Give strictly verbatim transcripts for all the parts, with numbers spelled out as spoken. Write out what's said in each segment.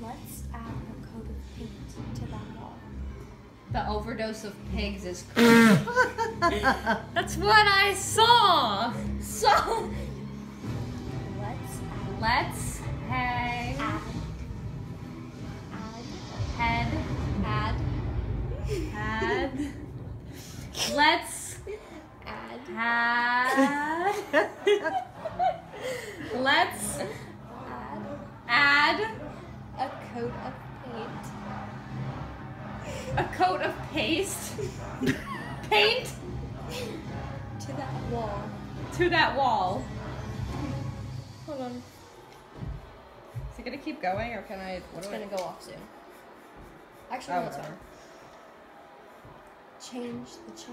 Let's add a coat of paint to that wall. The overdose of pigs is crazy. That's what I saw. So Let's add, let's hang add, head add, add. Let's add, add. Let's add add a coat of paint a coat of paste paint to that wall. to that wall. Hold on. Is it gonna keep going or can I? What It's do I? gonna go off soon. Actually, Oh, no, it's whatever. fine. Change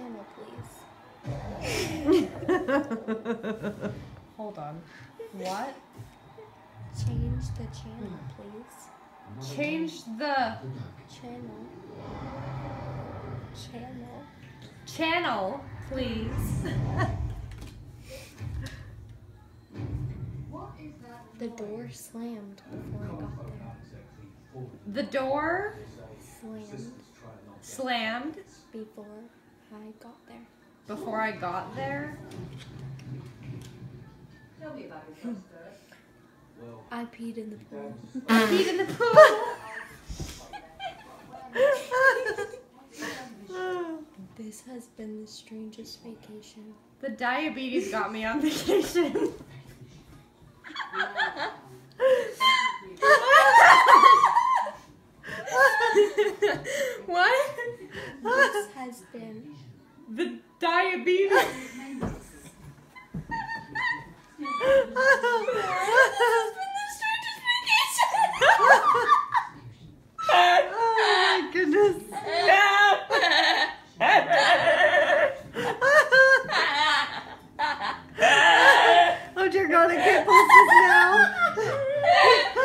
the channel, please. Hold on. What? Change the channel, please. Change the Channel. Channel. channel, please. The door slammed before I got there. The door Slammed slammed before I got there. before I got there. I peed in the pool. I peed in the pool. This has been the strangest vacation. The diabetes got me on vacation. What? This has been The diabetes. Oh my goodness. Oh dear God, I can't post this now.